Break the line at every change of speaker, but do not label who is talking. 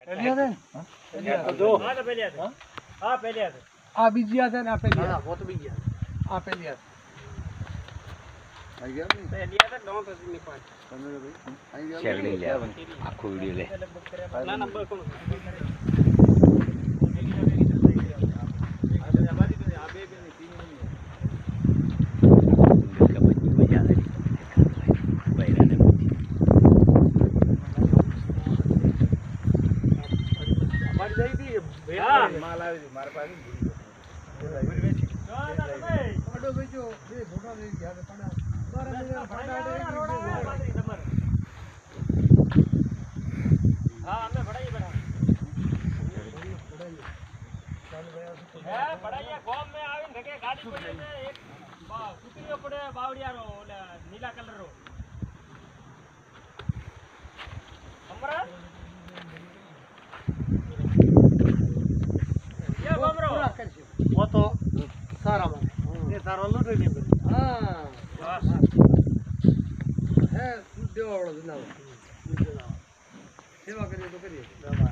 આ બીજી આ છે ને આ પેલી આ વો તો બીજી આ પેલી આ આઈ ગયા ને પેલી આ તો ડોન્ટ ની પાસ તમે ભાઈ આઈ ગયા શેર લઈ લે આખો વિડિયો લે ના નંબર કોણ માલ આવી હતી મારા પાસે ઓડો બેજો બે ફોટો લઈ ગયા પણ હા અમે ભડાઈ બેઠા હે ભડાઈ ગામ મે આવીને ઘકે ગાડી પડી છે એક કુતરીઓ પડે બાવડિયારો ઓલે નીલા કલર રો હમરા वो तो सारा ये सारा लो नहीं पर हां है देवा वाला सेवा करिए तो करिए